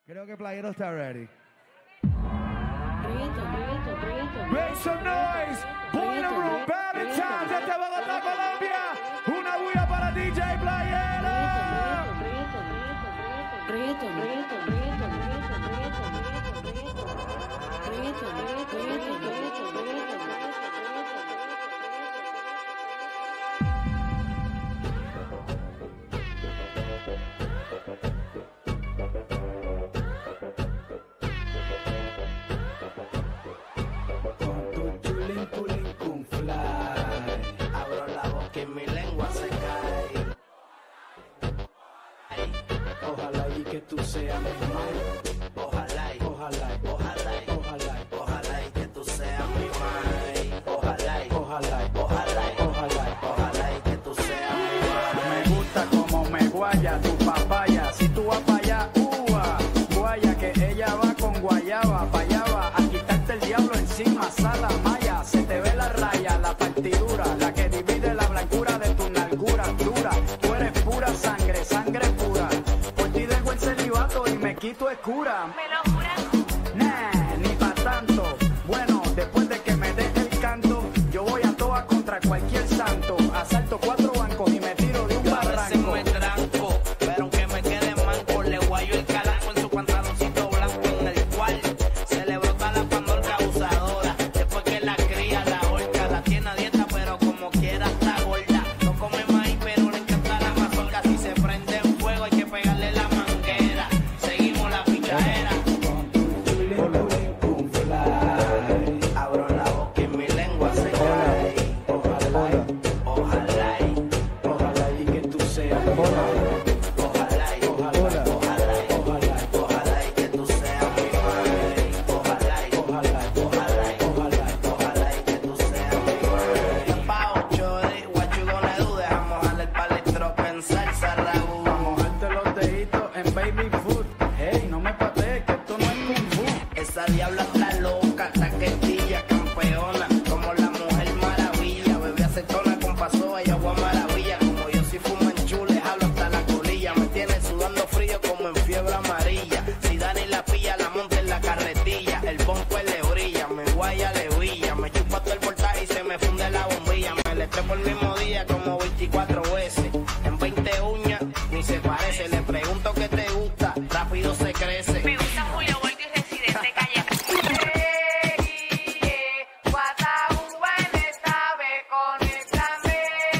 Creo que Playero está ready. Proyecto. Make some noise. Playero, Ballantine desde Bogotá, Colombia. Una bulla para DJ Playero. Proyecto. Abro la boca y mi lengua se cae. Ojalá y que tú seas mi madre. Ojalá y que tú seas mi madre. Ojalá y que tú seas mi madre. Me gusta como me guaya tu papaya. Si tú vas para allá, guaya que ella va con guayaba, pa' allá va a quitarte el diablo encima, sala maya, se te ve la raya, la partidura, la que divide la blancura de tu nalgura dura. Tú eres pura sangre, sangre pura. Por ti dejo el celibato y me quito el cura. ¿Me lo juras? Nah, ni pa' tanto. Bueno, después de que me deje el canto, yo voy a toa contra cualquier santo. Asalto 4 bancos y me tiro de un barranco. Me tranco, pero aunque me quede manco, le guayo el calanco en su pantaloncito blanco en el cual se le brota la pandorca abusadora. Después que la cría, la horca, la tiene a dieta, pero como quiera está gorda. No come maíz, pero le encanta la mazorca. Si se prende en fuego hay que pegarle la manguera. Seguimos la pichadera. Abro la boca y mi lengua se cae. Ojalá y que tú seas mi madre. Ojalá y que tú seas mi madre. Ojalá y que tú seas mi madre. Pao, chori, what you gonna do? Dejamos darle el palestro en salsa ragú. Vamos a mojarte los deditos en baby food. Hey, no me patees, que esto no es kung fu. Esa diabla está loca, taquetilla, campeona, como la mujer maravilla. Bebé acetona con pasoa y agua maravilla. Como yo si fumo en chule, hablo hasta la colilla. Me tiene sudando frío como en fiebre amarilla. Si Dani la pilla, la monta en la carretilla. El bombo le brilla, me guaya le brilla. Me chupa todo el voltaje y se me funde la bombilla. Me le trepo el mismo día como 24 veces. En 20 uñas, ni se parece. Le pregunto qué te gusta, rápido se crece. Me gusta Julio Volta y Residente Calle. Guataúba en esta vez conéctame.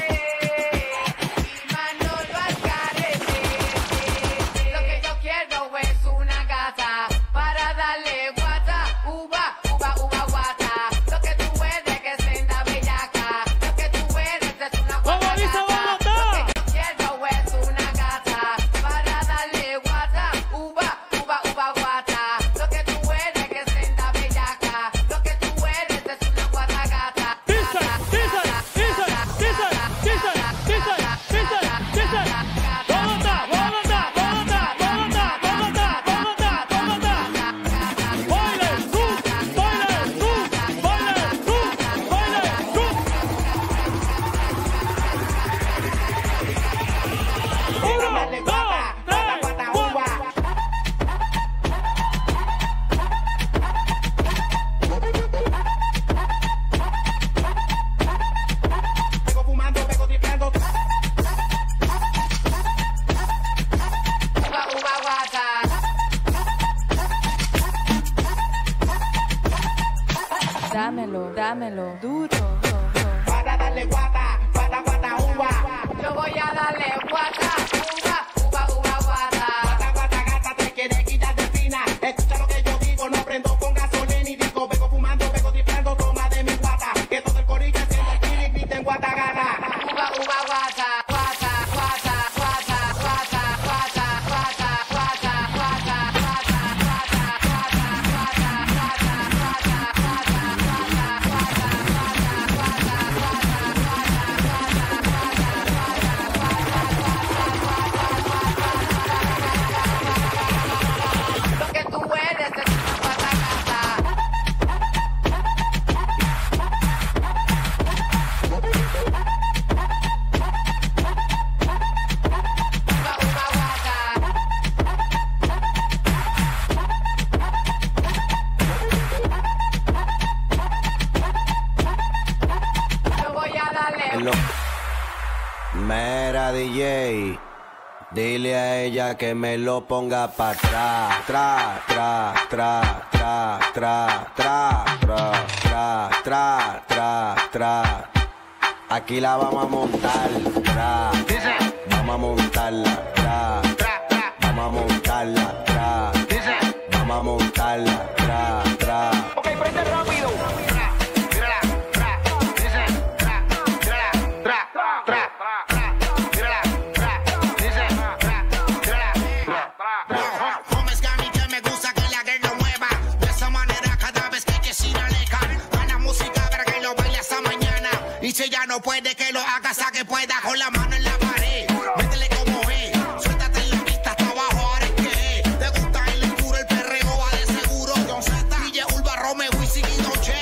Y Manolo al carete. Lo que yo quiero es una gata para darle guata, uva, guata. Lo que tú eres que es senda bellaca. Lo que tú eres es una guata gata. Lo que yo quiero es una gata para darle guata, uva, guata. Lo que tú eres que es senda bellaca. Lo que tú eres es una guata gata. Pego fumando, pego tripeando. Uva, guata. Dámelo, duro. Para darle guata, uva. Yo voy a darle guata, uva, guata. Guata, gata, te quiere quitar de fina. Escucha lo que yo digo, no prendo con gasolina y digo, pego fumando, pego tripeando, toma de mi guata. Que todo el corillo haciendo el kiri, griten guata, gata. Uva, guata. DJ, dile a ella que me lo ponga pa' atrás. Tra, tra, tra, tra, tra, tra, tra, tra, tra, tra, tra. Aquí la vamos a montar, tra. Vamos a montarla, tra. Vamos a montarla, tra. Vamos a montarla, tra, tra. Ok, prende rápido. Y si ya no puede que lo haga, saque pueda con la mano en la pared. Métele como es, suéltate en la pista hasta abajo, ahora es que es. Te gusta el oscuro, el perreo va de seguro. John Z, DJ Ulva, Romeo, Wisin y Noche.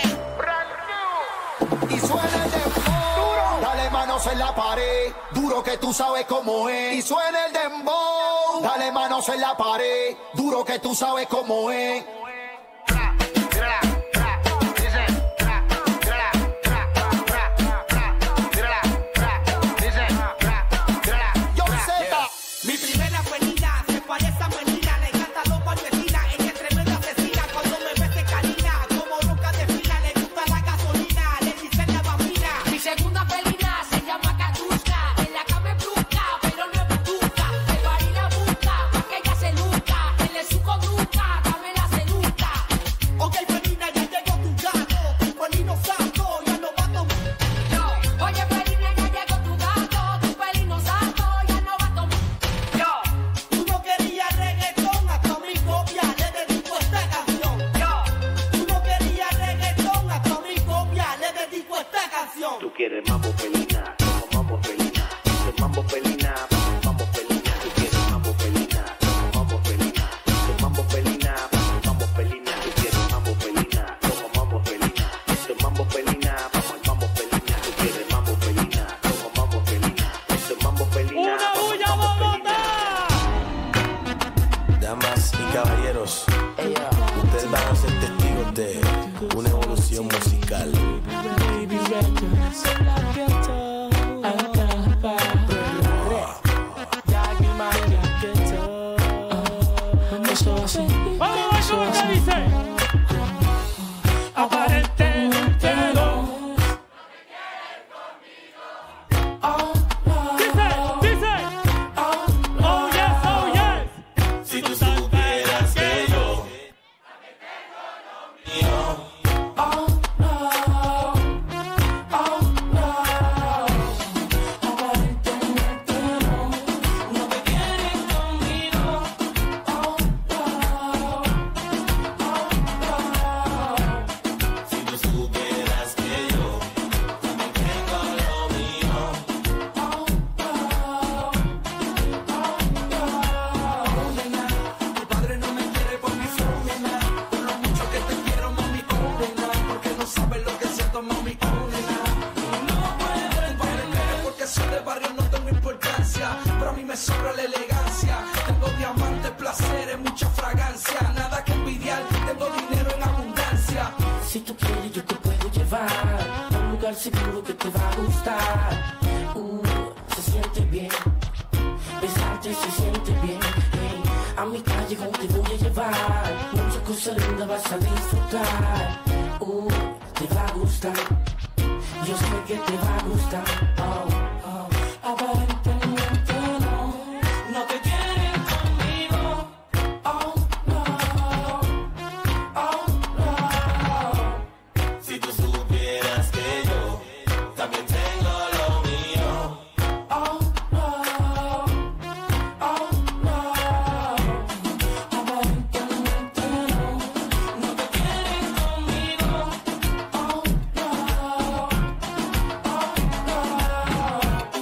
Y suena el dembow, dale manos en la pared, duro que tú sabes cómo es. Y suena el dembow, dale manos en la pared, duro que tú sabes cómo es. Caballeros, ustedes van a ser testigos de una evolución musical. Seguro que te va a gustar. Se siente bien, besarte se siente bien. Hey, a mi callejón te voy a llevar. Muchas cosas lindas vas a disfrutar. Te va a gustar. Yo sé que te va a gustar. Aparentemente no te quieren conmigo. Oh no, oh no. Si tú supieras que también tengo lo mío. Oh no, oh no. Aparentemente no te quieren conmigo. Oh no, oh no.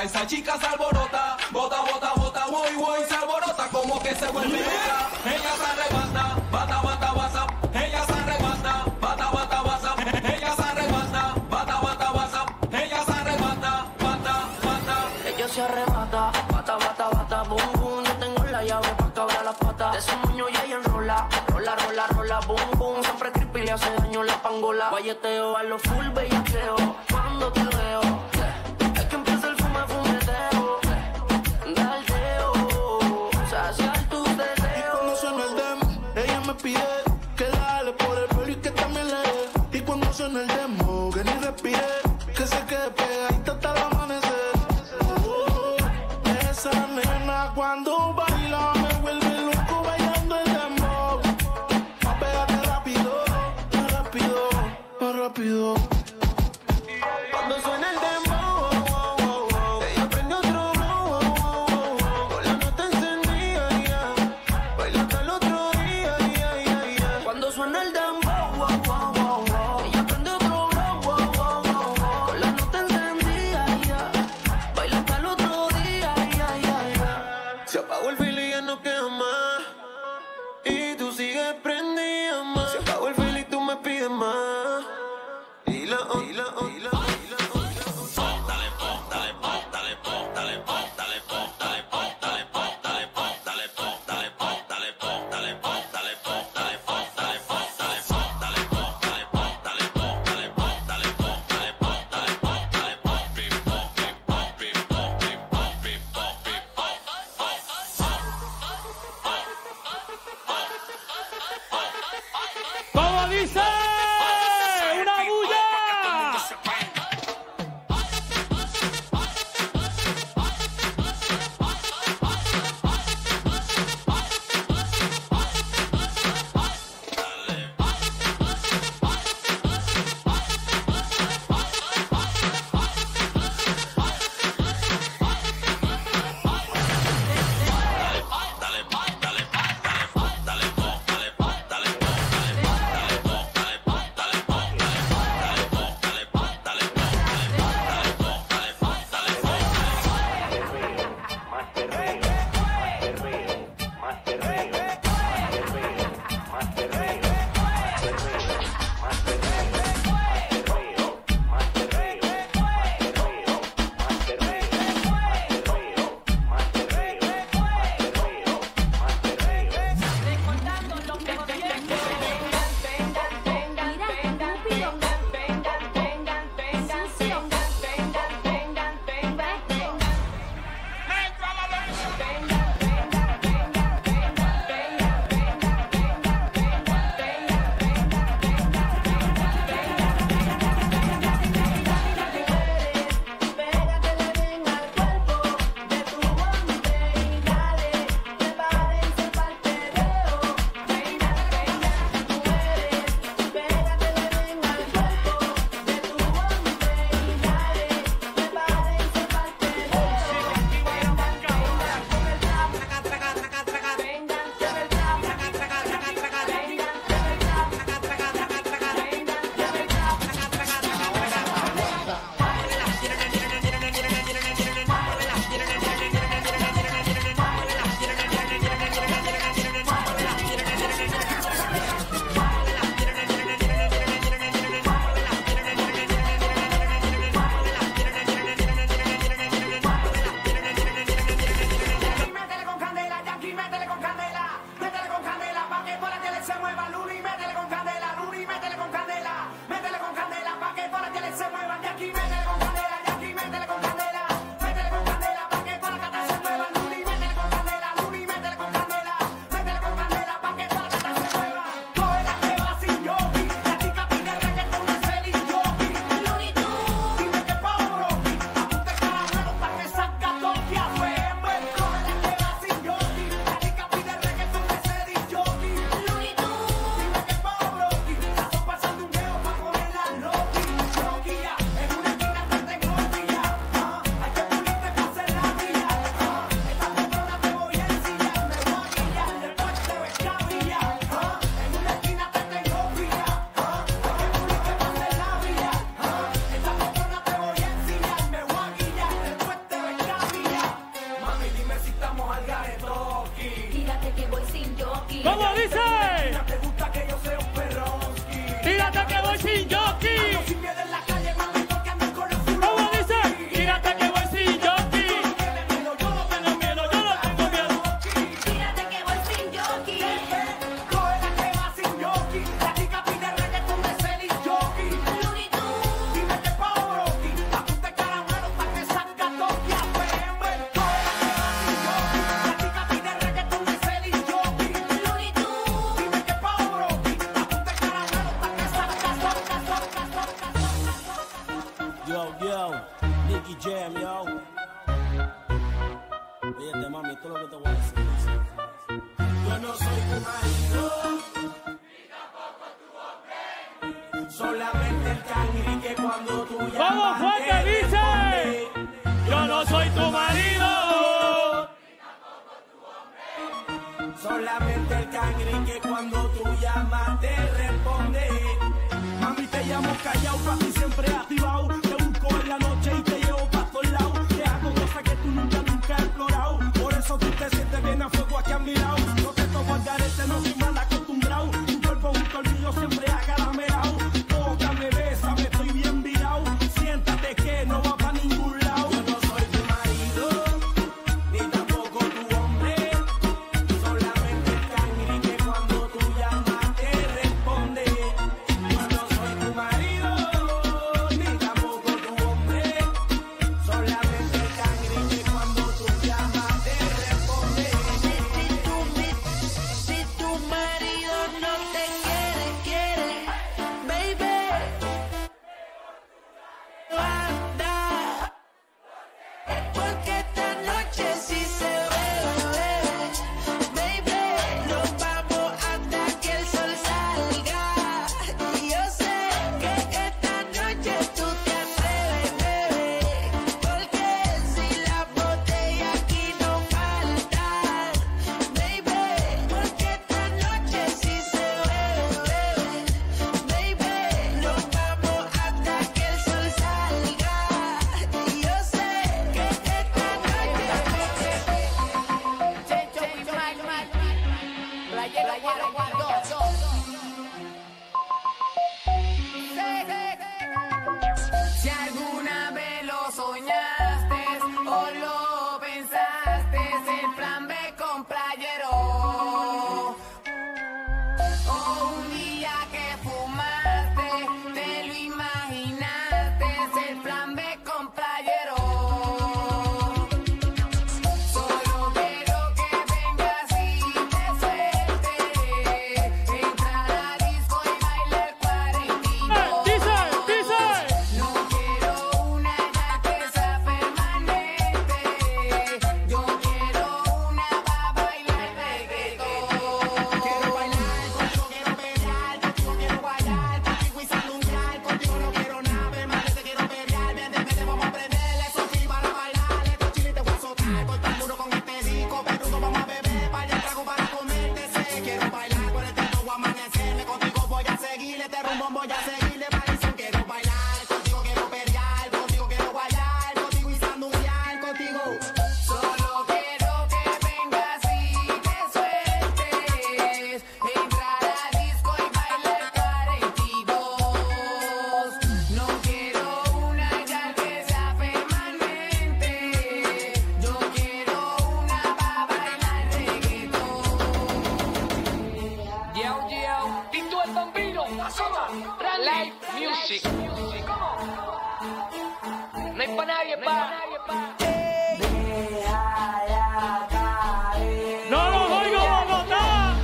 esa chica se alborota, bota, bota, bota, voy, voy, se alborota, como que se vuelve loca. Ella se arrebata, bata, bata, bata, ella se arrebata, bata, bata, bata, ella se arrebata, bata, bata, bata, ella se arrebata, bata, bata. Ella se arrebata, bata, bata, bata, boom, boom. Yo tengo la llave pa' que abra la pata. De su moño y ella enrola, rola, rola, rola, boom, boom. Siempre creepy le hace daño la pangola. Guayeteo a lo full bellaqueo, cuando te veo. Es que empieza el fumeteo, daldeo, saciar tus deseos. Y cuando suena el demo, ella me pide que la jale por el pelo y que también le dé. Y cuando suena el demo, que ni respire, que se quede pegadita hasta el amanecer. Esa nena cuando baila me vuelve loco bailando el dembow. Más pégate rápido, más rápido, más rápido. Cuando suena el dembow, ella prende otro blow, con la nota encendida, baila hasta el otro día. Cuando suena el dembow, ella prende otro blow, con la nota encendida, Nicky Jam, yo. Oye, mami, esto es lo que te voy a decir. Yo no soy tu marido, ni tampoco tu hombre. Solamente el cangri que cuando tú llamas. ¡Vamos, fuerte, dice! Yo no soy tu marido, ni tampoco tu hombre. Solamente el cangri que cuando tú llamas te responde. Mami, te llamo callao, pa' ti siempre activado. Te busco en la noche y te llevo pa' todos lados. Te hago cosas que tú nunca has explorado. Por eso tú te sientes bien a fuego aquí a mi lado. No te tomo al garete, no soy mal acostumbrado. Tu cuerpo junto al mío siempre acaramelao. Tócame, bésame, estoy bien virado. Siéntate que no va pa' ningún lado. Yo no soy tu marido, ni tampoco tu hombre. Solamente el cangri que cuando tú llamas te responde. Yo no soy tu marido, ni tampoco tu hombre. Solamente el cangri que cuando tú llamas te responde. Si tu marido no te quiere, baby, anda. Porque esta noche sí se bebe, baby. Nos vamos hasta que el sol salga. Y yo sé que esta noche tú te atreves, bebé. Porque si la botella aquí no falta, baby. Porque esta noche sí se bebe, baby. Nos vamos hasta que el sol salga. Y yo sé que esta Si alguna vez lo soñaste o lo pensaste, el plan B con Playero. O un día que fumaste, te lo imaginaste, el plan B con Playero. Solo quiero que vengas y te sueltes, entrar a disco y bailar 42. Dice. No quiero una ya que sea permanente. Yo quiero una pa' bailar reggaetón. Quiero bailar, contigo quiero pelear, contigo quiero guayar, contigo y salungar, contigo no quiero nada, más te quiero pelear, vete, vamos a prenderle, eso sí para bailar, estos chiles te voy a soltar, corta el muro con este disco, perudo vamos a beber, para el trago para comerte, sé, quiero bailar, por el tiempo voy a amanecerme, contigo voy a seguirle, este rumbón voy a seguirle, Ballantine, quiero bailar, contigo quiero pelear, contigo quiero guayar, contigo y salungar, contigo. Solo quiero que vengas y te sueltes, entrar a disco y bailar 42. No quiero una ya que sea permanente, yo quiero una pa' bailar reggaetón. Yo, Tito el Bambino, Azona, Live Music. No hay pa' nadie, ¡No los oigo, Bogotá!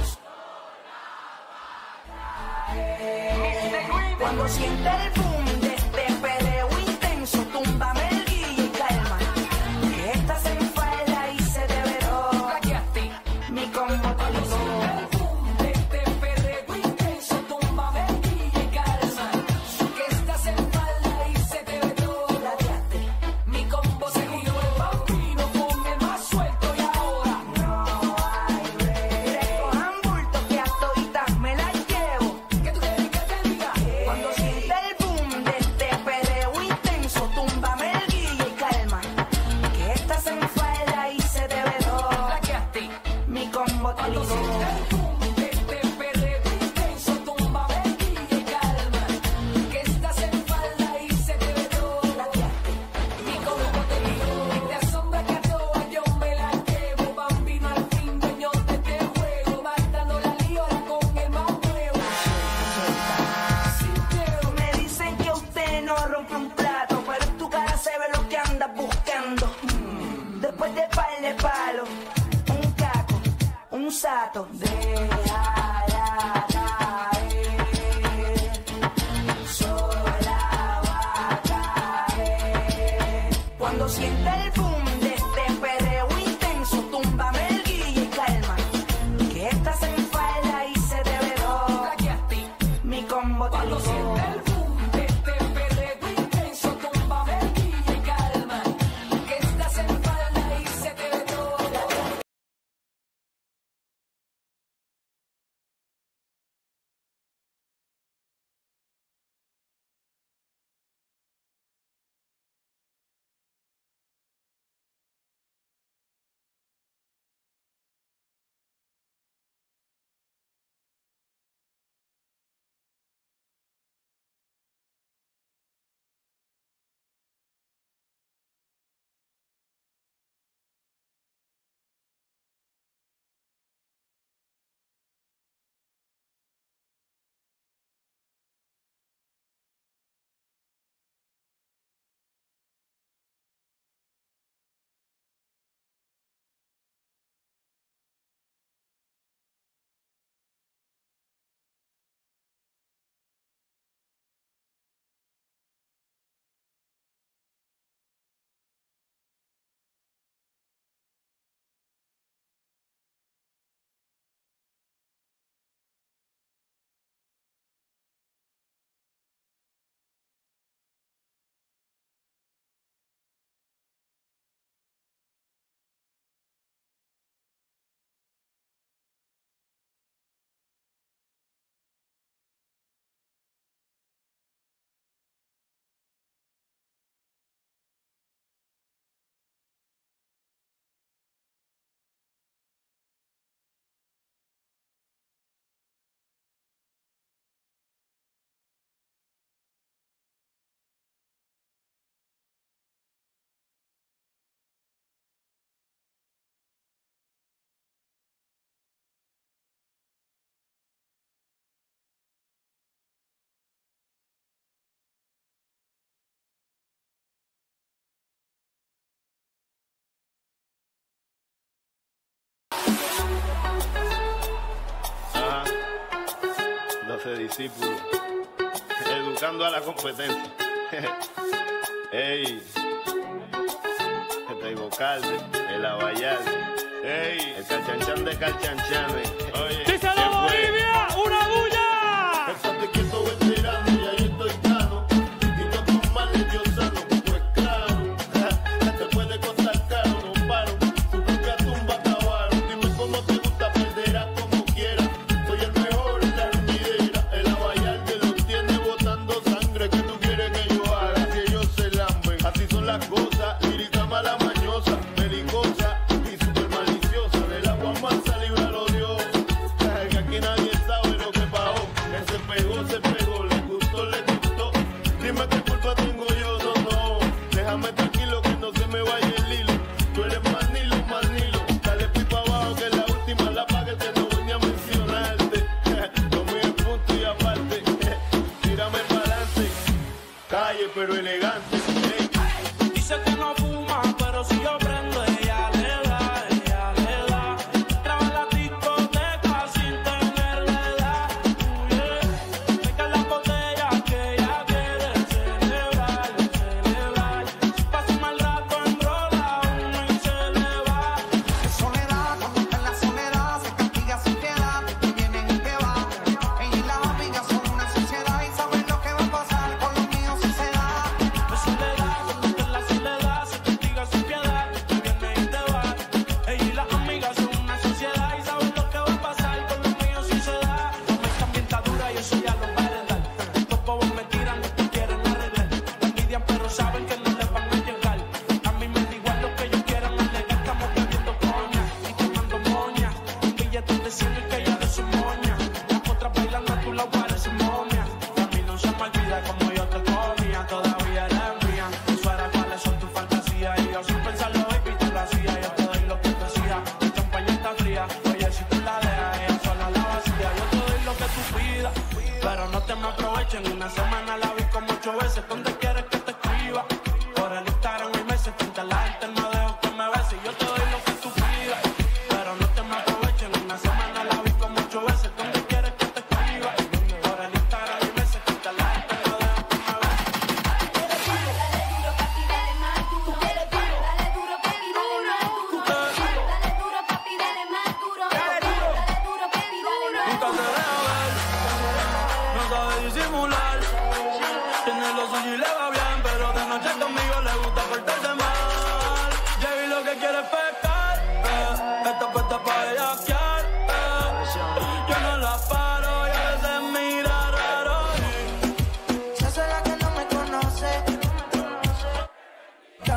Cuando siente el boom de este perreo intenso, túmbame el guille y calma. Que esta se enfala y se develó. Mi combo te ligó. De este perreo intenso, túmbame el guille y calma. Que esta se enfala y se develó. Mi combo se ligó. El bambino con el más suelto y ahora no hay break. Recojan bultos que a toditas me las llevo. ¿Qué tú quieres que te diga? Cuando siente el boom de este perreo intenso, túmbame el guille y calma. Que esta se enfala y se develó. Mi combo te ligó. De este perreo intenso, túmbame el guille y calma. Que esta se enfala y se develó. Mi combo te ligó. De asombra que a toa yo me la llevo. Bambino al fin, dueño de este juego. Matando la liora con el más nuevo. Me dicen que usted no rompe un plato, pero en tu cara se ve lo que andas buscando. Después de par de palo, un caco, un sato. Déjala caer, sola va a caer. Cuando siente el boom de este perreo intenso, túmbame el guille y calma. Que estás en falda y se te ve todo. Mi combo te Cuando siente el boom de este perreo intenso, túmbame el guille y calma. Que estás en falda y se te ve todo. Ajá. 12 discípulos. Educando a la competencia. Ey. El Bocalde, el Abayalde. Ey. El Calchanchan de Calchanchanes. Oye. ¡Díselo, Bolivia! ¡Una bulla! Estate quieto, veterano, y ahí estoy plano. Y no con males, Dios sano, pues claro. Te puede costar caro, no paro. Tu propia tumba acabaron. Dime cómo te gusta, perderás como quieras. Soy el mejor en la reñidera. El Abayalde los tiene botando sangre. ¿Qué tú quieres que yo haga? Si ellos se lamben. Así son las cosas. Lírica mala mañosa, belicosa y super maliciosa. Del agua mansa, líbralo Dios. Que aquí nadie sabe lo que pasó. Que se pegó, le gustó. Dime qué culpa tengo yo, no. Déjame tranquilo que no se me vaya el hilo. Tú eres más nilo. Dale pipa abajo que la última la pagues que no venía a mencionarte. Lo mío es punto y aparte. Tírame para adelante. Calle pero elegante. Dice que no fuma, pero si yo prendo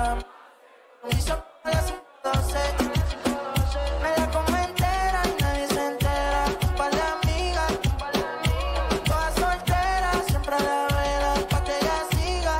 Hizo a las 12. Me la como entera, nadie se entera. Un par de amigas, todas solteras, siempre a la vela, pa' que ella siga.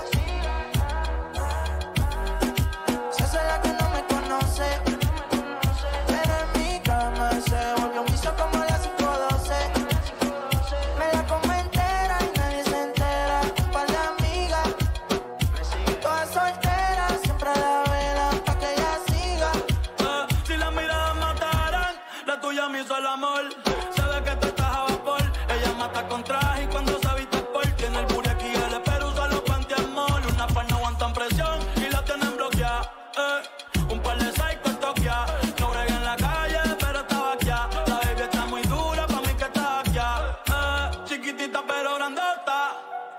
Se hace la que no me conoce, pero en mi cama se volvió un vicio como a las 5:12. Me la como entera, nadie se entera. Un par de amigas, todas solteras, siempre a la vela, pa' que ella siga. Si las miradas mataran, la tuya me hizo el amor. Sabe que tú estás a vapor. Ella mata con traje y cuando se viste por tiene el booty aquí, el espero usa los pantiamol. Una par no aguantan presión y la tienen bloqueada. Un par de psychos toquea. No brega en la calle, pero estaba aquí. La baby está muy dura, pa' mí que está aquí. Chiquitita pero grandota.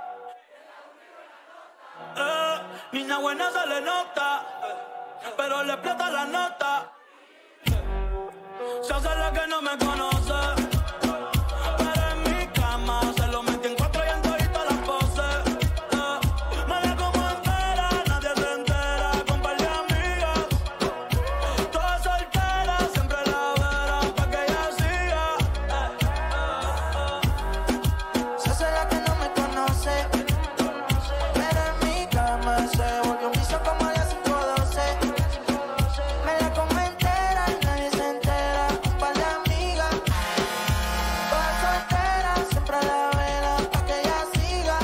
Niña buena se le nota, pero le explota la nota. Se hace la que no me conoce, pero en mi cama se lo metí en 4 y en todito las poses. Me la como entera, nadie se entera. Con par de amigas, todas solteras, siempre la verán pa' que ella siga. Se hace la que no me conoce, pero en mi cama se volvió un vicio como a las 5:12. Me la como entera, nadie se entera. Un par de amigas, todas solteras, siempre a la vela, pa' que ella siga.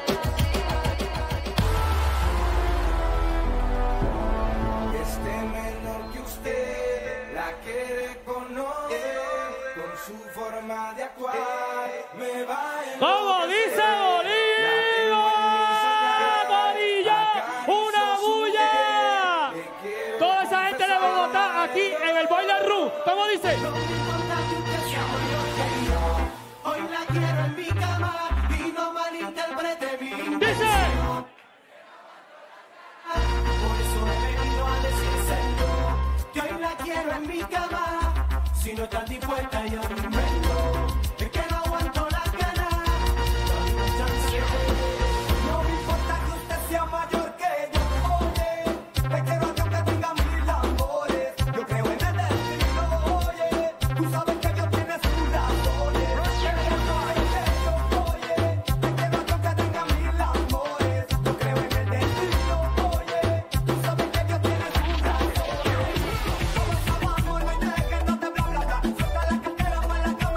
Este menor que usted la quiere conocer con su forma de actuar. Me va a ¿Cómo dice Bolívar? ¡Una bulla! Toda esa gente de Bogotá aquí en el Boiler Room. ¿Cómo dice? Hoy la quiero en mi cama y no malinterprete mi Dice. Por eso he venido a decírselo, que hoy la quiero en mi cama. Si no estás dispuesta yo me invento, es que no aguanto las ganas. Dame una chance. No me importa que usted sea mayor que yo. Oye, te quiero yo que tenga mil amores. Yo creo en el destino. Oye, tú sabes que Dios tiene sus razones. Oye, te quiero yo que tenga mil amores. Yo creo en el destino. Oye, tú sabes que Dios tiene sus razones. Todos amamos, no hay nada que no te bla bla bla. Suelta la cartera para la cama.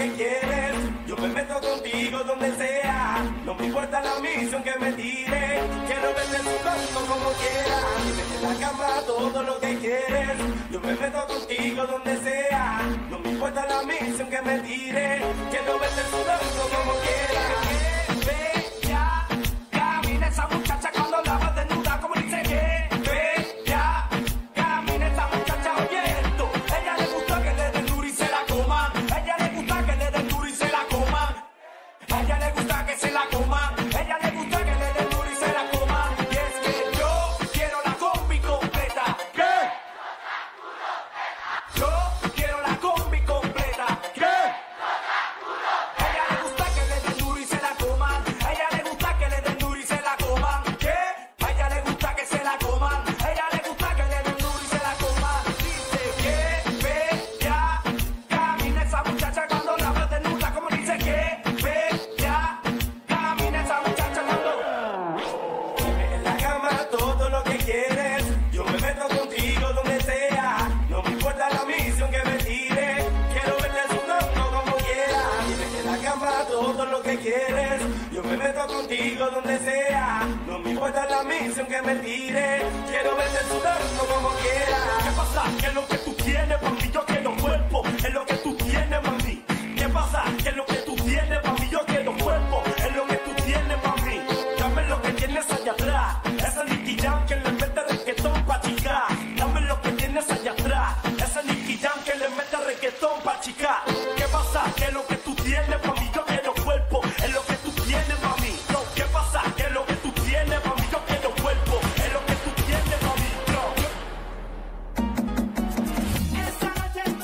que quieres. Yo me meto contigo donde sea. No me importa la misión que me tire. Quiero verte sudando como quieras. En la cama todo lo que quieres. Yo me meto contigo donde sea. No me importa la misión que me tire. Quiero verte sudando como quieras. Bella, camina esa muchacha cuando la vas desnuda como dice que. Bella, camina esa muchacha oyendo. Ella le gusta que le den duro y se la coman. Ella le gusta que le den duro y se la coman. Ella le gusta que se la coman. Ella le gusta que le den duro y se la coman. Y es que yo quiero la combi completa. ¿Qué? Yo quiero la combi completa. ¿Qué? Ella le gusta que le den duro y se la coman. Ella le gusta que le den duro y se la coman. ¿Qué? A ella le gusta que se la coman. Ella le gusta que le den duro y se la coman. Dice que bella camina esa muchacha cuando la ves desnuda. Como dice que bella camina esa muchacha cuando en la cama todo lo que quieres. Yo me meto contigo donde sea. No me importa la misión que me tire. Quiero verte sudando como quieras. En la cama todo lo que quieres. Yo me meto contigo donde sea. No me importa la misión que me tire. Quiero verte sudando como quieras. ¿Qué pasa? ¿Qué es lo que tú tienes, mami? Yo quiero cuerpo. Es lo que tú tienes, mami. ¿Qué pasa? ¿Qué es lo que tú tienes, mami? Yo quiero cuerpo. Es lo que tú tienes, mami. Dame lo que tienes allá atrás. Ese Nicky Jam que le mete reggaetón pa' chicar. Dame lo que tienes allá atrás. Ese Nicky Jam que le mete reggaetón pa' chicar. ¿Qué pasa? ¿Qué es lo que tú tienes, mami? Yo quiero cuerpo. Es lo que tú tienes, mami. No, ¿qué pasa? ¿Qué es lo que tú tienes, mami? Yo quiero cuerpo. Es lo que tú tienes, mami. No. Esta noche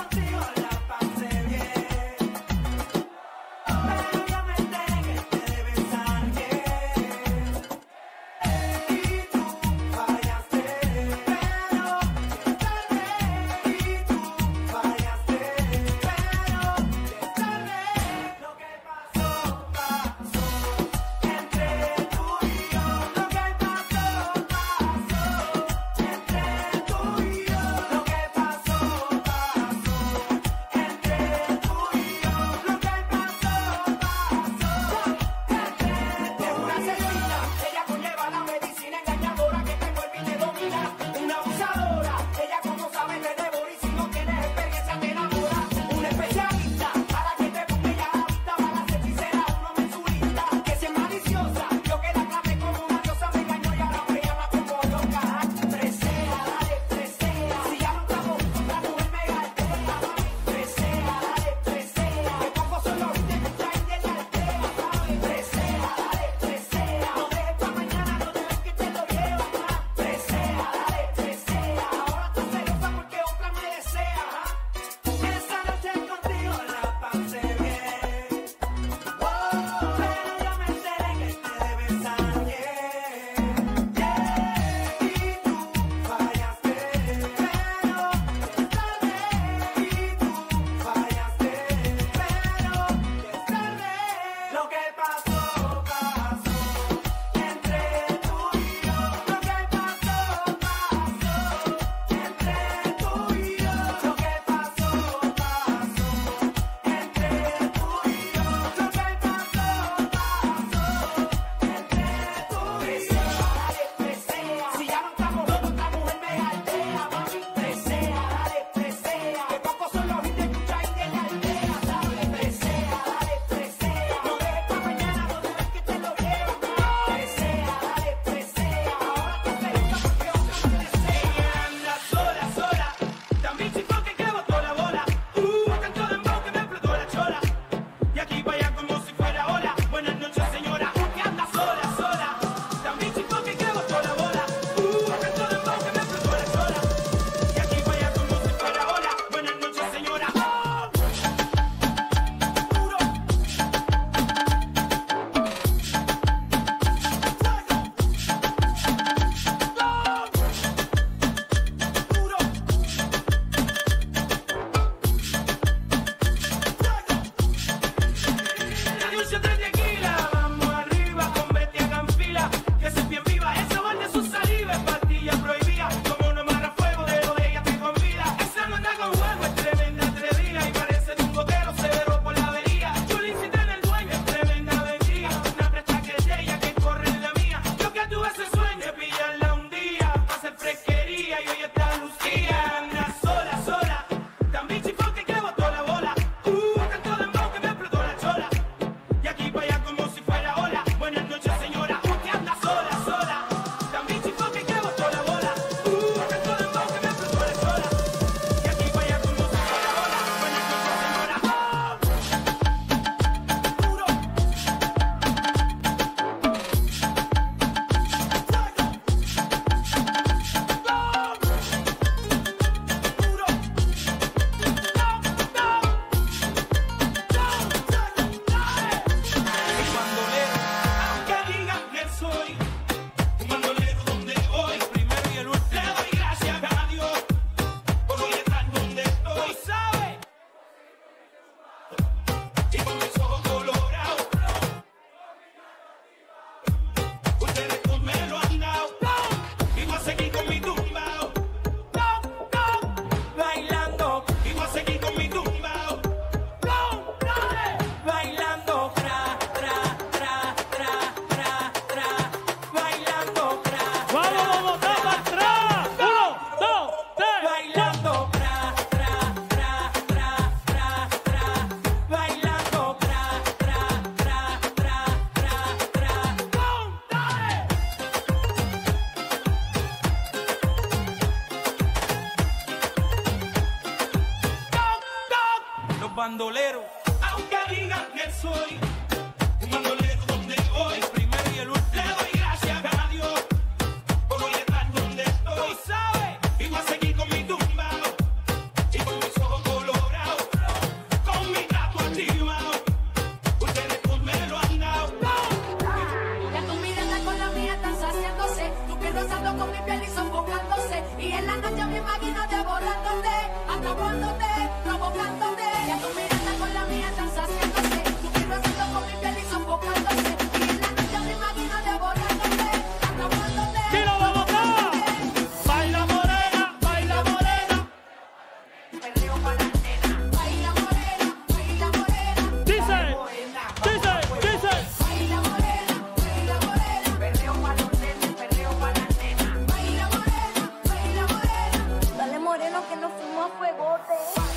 los bandoleros. Aunque digan que soy un bandolero donde voy, El primero y el último. le doy gracias a Dios por hoy estar donde estoy. Tú sabes. Y voy a seguir con mi tumbao y con mis ojos colorados, con mi trato activado. Ustedes pues me lo han dado. Ya tu mirada con la mía están saciándose, tu piel rozando con mi piel y sofocándose, y en la noche me imagino devorándote, atrapándote, provocándote. Ya tu mirada con la mía están saciándose, tu piel rozando con mi piel y sofocándose, y en la noche me imagino devorándote, atrapándote. ¡Dilo, Bogotá! Baila morena, baila morena. Perreo para la nena. Baila morena, baila morena. Dice, dice, dice. Baila morena, baila morena. Perreo para los nenes, perreo para la nena. Baila morena, baila morena. Dale moreno que nos fuimos a fuegote.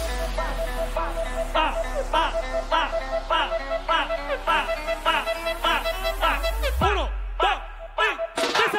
Pa, pa, pa, pa, pa, pa, pa, pa, pa. 1, 2, 3, dice.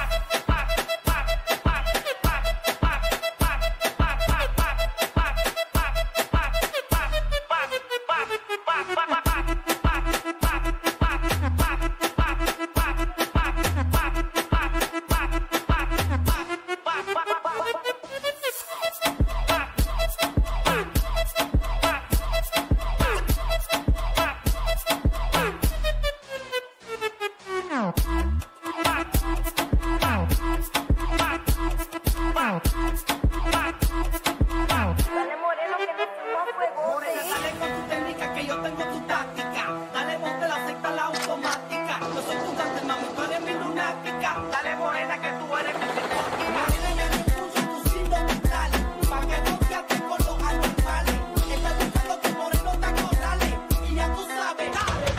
Dale moreno que nos fuimos a fuegote. Morena, dale con tu técnica que yo tengo tu táctica. Dale, monte la secta, la automática. Yo soy tu cante, mami, tú eres mi lunática. Dale morena que tú eres mi psicótica. Morena, me impulso tu signo vital, pa' que no quedes con los animales. Estás buscando que moreno te acorrale, y ya tú sabes, dale,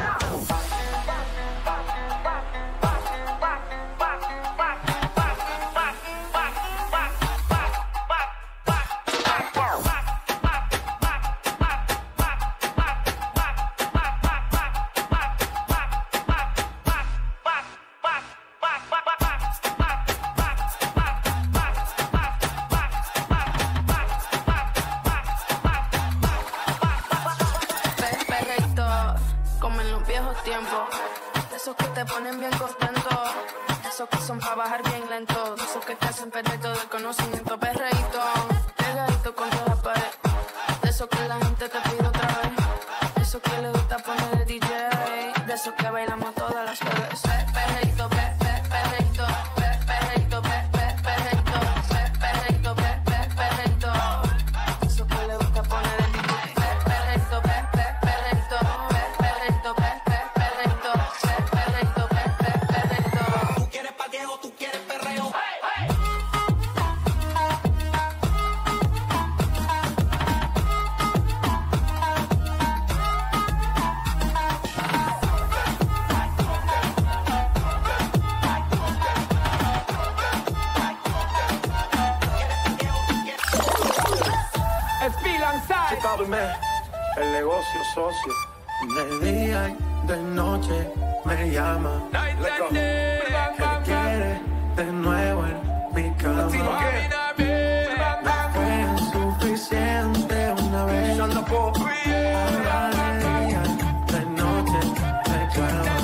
Perreíto, como en los viejos tiempos, de esos que te ponen bien contento, de esos que son para bajar bien lento, de esos que te hacen perder todo el conocimiento. Perreíto, pegadito contra la pared, de esos que la gente te pide otra vez, de esos que le gusta poner el DJ, de esos que bailamos todas las veces. Perreíto, perreíto, perreíto, perreíto, perreíto, perreíto, perreíto, de esos que le gusta poner el DJ. Perreíto, perreíto, perreíto, perreíto, perreíto, perreíto. tú quieres parqueo, tú quieres perreo. El negocio socio. De día y de noche me llama. Él quiere de nuevo en mi cama. Fue insuficiente una vez. Ahora de día, de noche me clama.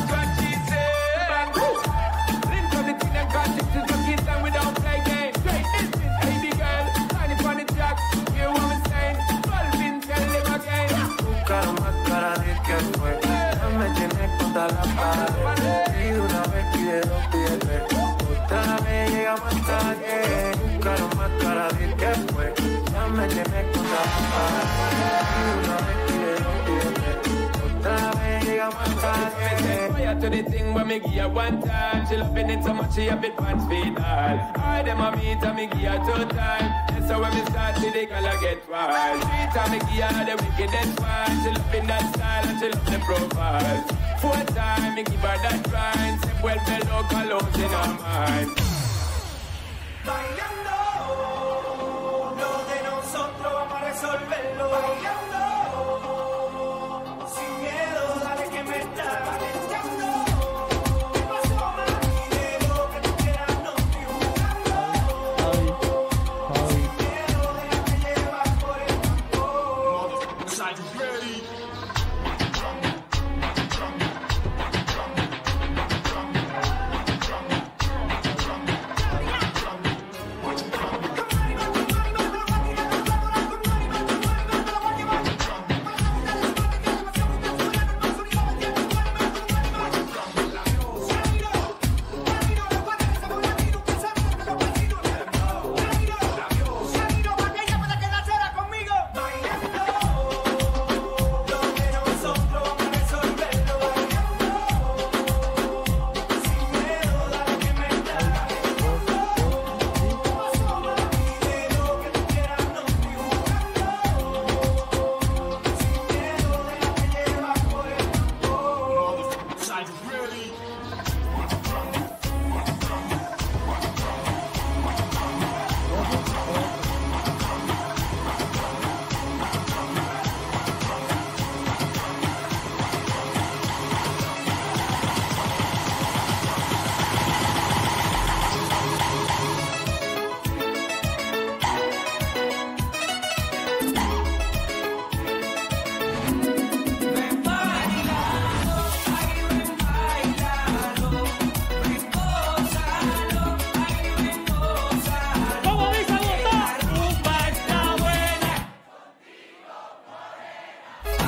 Buscaron más cara de que fue. Ya me tiene contra la pared. Pide una vez, pide dos, pide tres. Otra vez llega más tarde. Buscaron más cara de que fue. Ya me tiene contra la pared. Pide una vez, pide dos, pide tres. Otra vez llega más tarde. To the thing when me give her one time, she loving it so much she a bit pants feet all. I dem a beat and me give her 2 times. That's how when me start to the girl I get wild. 3 times me give her the wickedest one. She loving that style and she love the profile. 4 times me give her that grind. Se vuelve loca, lost in her mind. Bailando, lo de nosotros vamos a resolverlo. Bailando, sin miedo, dale que me está calentando. ¿Qué pasó, mami? De lo que tú quieras no estoy jugando. Sin miedo, déjame llevar por el campo.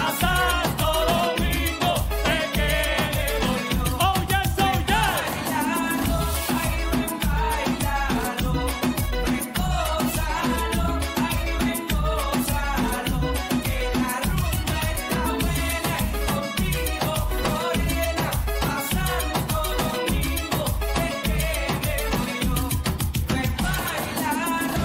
a Santo Domingo, te queremos. Oh yes, oh yes. Bailalo, ay ven, bailalo, ven, gózalo, ay ven, gózalo, que la rumba está buena y contigo, morena, a Santo Domingo, te queremos yo, ven, bailalo.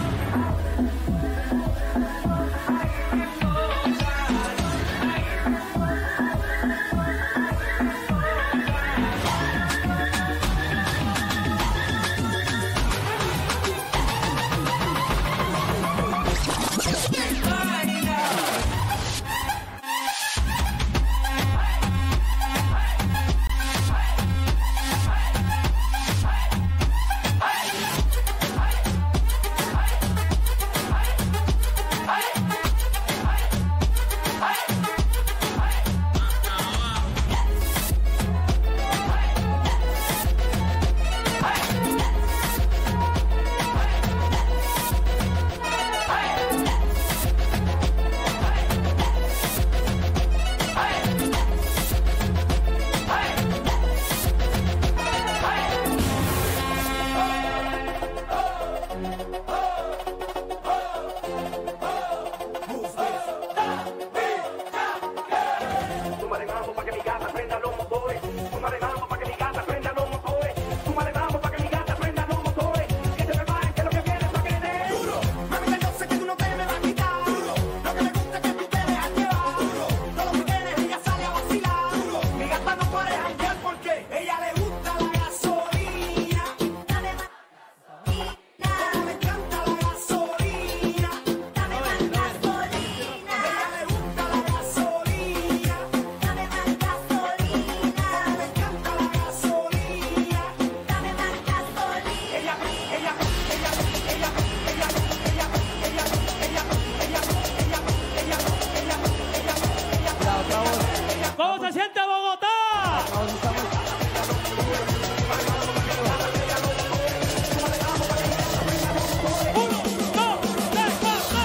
Súmale mambo pa' que mi gata prenda los motores. Súmale mambo pa' que mi gata prenda los motores. Súmale mambo pa' que mi gata prenda los motores. Que se preparen que lo que viene es pa' que le dé. Duro. Mami, yo sé que tú no te me vas a quitar. Duro. Lo que me gusta es que tú te dejas llevar. Duro. Todo lo que tienes ella sale a vacilar. Duro. Mi gata no puede janguear porque ella le gusta la gasolina. Dame más. Me encanta la gasolina. Dame más gasolina. Ella le gusta la gasolina. Dame más gasolina. Me encanta la gasolina. Dame más gasolina. ¿Cómo se siente Bogotá? Uno, dos, tres, cuatro.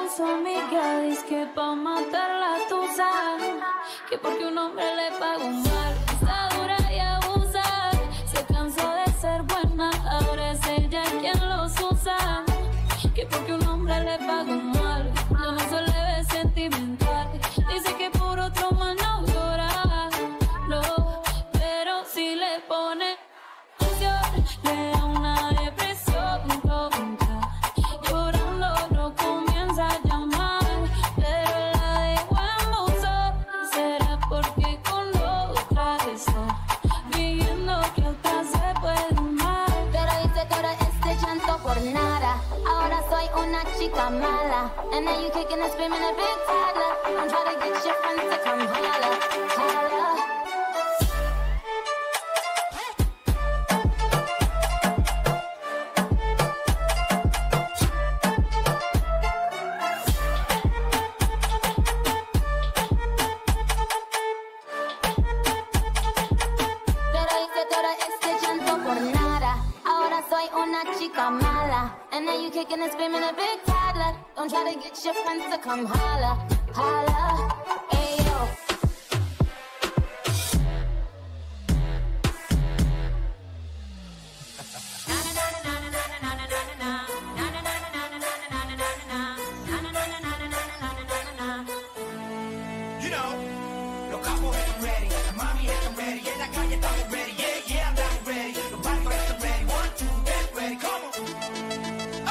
con su amiga, dice que pa' matarla tú sabes, que porque un hombre le paga un mal, está dura y abusa, se cansó de ser buena, ahora es ella quien los usa, que porque un hombre le paga un mal, ya no se le ve sentimental, dice que por otro mal no llora, no, pero si le pone atención, le da una depresión tonta, llorando no comienza a llamar, pero la dejo en buzón, será porque con otra está viviendo que otra se puede amar. Pero hice todo este llanto por nada, ahora soy una chica mala, and then you kicking and screaming a big toddler, I'm trying to get your friends to come holla, holla. Chica mala, and then you kicking and screaming a big toddler. Don't try to get your friends to come holla, holla, ayo. You know, los capos están ready, la mami están ready, en la calle estamos ready, yeah, yeah, I'm ready, los barcos están ready, 1, 2, get ready, come on.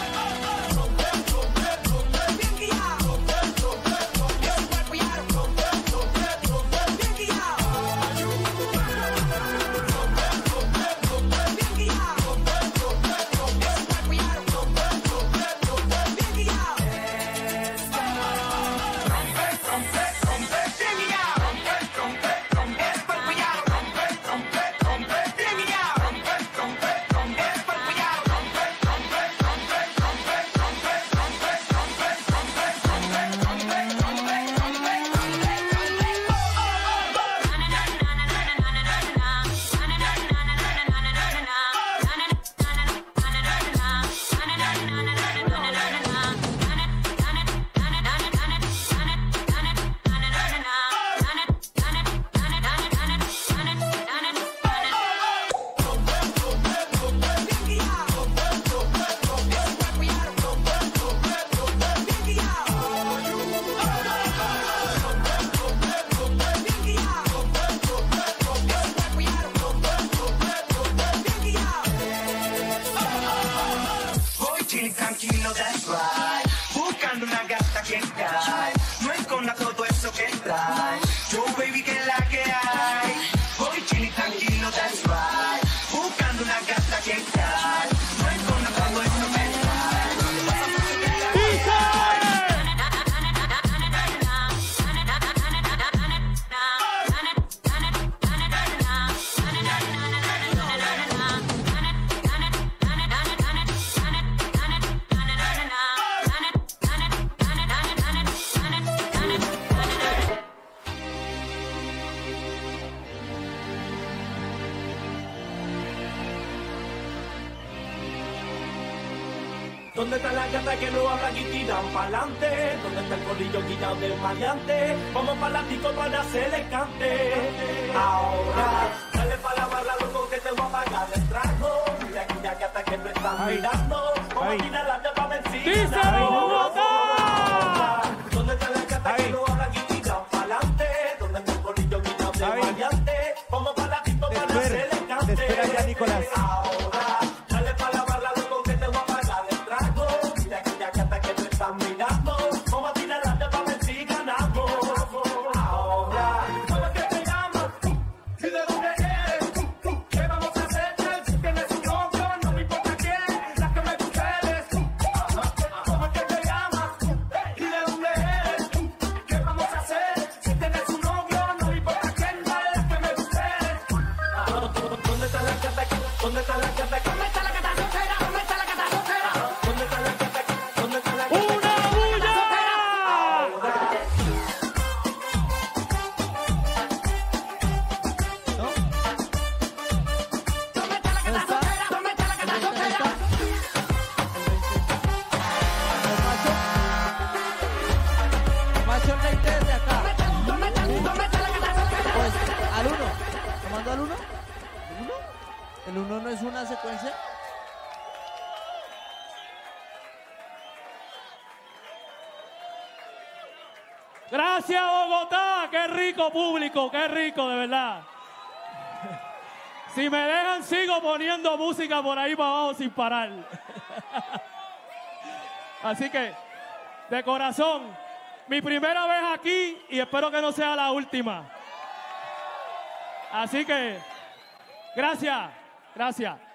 ¿Dónde está la gata que no habla y tiran pa'lante? ¿Dónde está el corillo quitado del maleante? Vamos para la disco para hacerle cante. Ahora, dale pa' la barra, loco, que te voy a pagar el trago. Mira aquella gata que me están mirando. Vamos a tirarla ya pa' vencida. ¡Díselo, Bogotá! ¿Dónde está la gata que no habla y tiran pa'lante? ¿Dónde está el corillo quitado del maleante? Vamos para la disco para hacerle cante. Te espera ya, Nicolás. Ahora, dale pa' la barra, loco, que te voy a pagar el trago. Mira aquella gata que me están mirando. Vamos a tirarla ya pa' ver si ganamos. Ahora, ¿cómo es que te llamas? ¿Y de dónde eres? ¿Qué vamos a hacer? Si tienes un novio, no me importa quién. La que me gusta eres. ¿Cómo es que te llamas? ¿El 1 no es una secuencia? Gracias, Bogotá. Qué rico público, qué rico, de verdad. Si me dejan, sigo poniendo música por ahí para abajo sin parar. Así que, de corazón, mi primera vez aquí y espero que no sea la última. Así que, gracias, gracias.